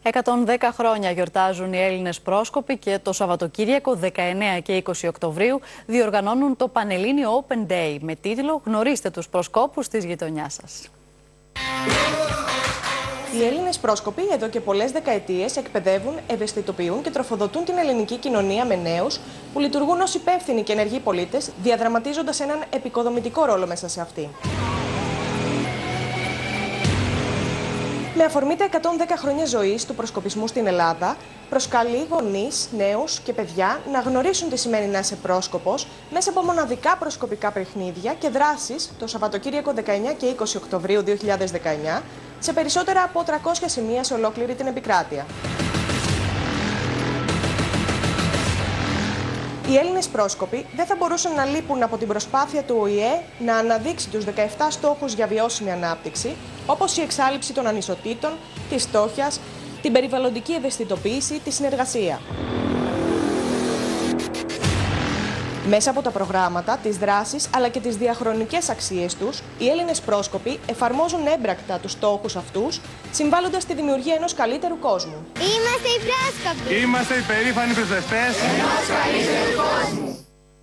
110 χρόνια γιορτάζουν οι Έλληνες πρόσκοποι και το Σαββατοκύριακο 19 και 20 Οκτωβρίου διοργανώνουν το Πανελλήνιο Open Day με τίτλο «Γνωρίστε τους προσκόπους της γειτονιάς σας». Οι Έλληνες πρόσκοποι εδώ και πολλές δεκαετίες εκπαιδεύουν, ευαισθητοποιούν και τροφοδοτούν την ελληνική κοινωνία με νέους που λειτουργούν ως υπεύθυνοι και ενεργοί πολίτες, διαδραματίζοντας έναν επικοδομητικό ρόλο μέσα σε αυτή. Με αφορμή τα 110 χρόνια ζωής του προσκοπισμού στην Ελλάδα, προσκαλεί γονείς, νέους και παιδιά να γνωρίσουν τι σημαίνει να είσαι πρόσκοπος μέσα από μοναδικά προσκοπικά παιχνίδια και δράσεις το Σαββατοκύριακο 19 και 20 Οκτωβρίου 2019 σε περισσότερα από 300 σημεία σε ολόκληρη την επικράτεια. Οι Έλληνες πρόσκοποι δεν θα μπορούσαν να λείπουν από την προσπάθεια του ΟΗΕ να αναδείξει τους 17 στόχους για βιώσιμη ανάπτυξη, όπως η εξάλειψη των ανισοτήτων, της φτώχειας, την περιβαλλοντική ευαισθητοποίηση, τη συνεργασία. Μέσα από τα προγράμματα, τις δράσεις αλλά και τις διαχρονικές αξίες τους, οι Έλληνες πρόσκοποι εφαρμόζουν έμπρακτα τους στόχους αυτούς, συμβάλλοντας στη δημιουργία ενός καλύτερου κόσμου. Είμαστε οι πρόσκοποι! Είμαστε οι περήφανοι πρεσβευτές ενός καλύτερου κόσμου!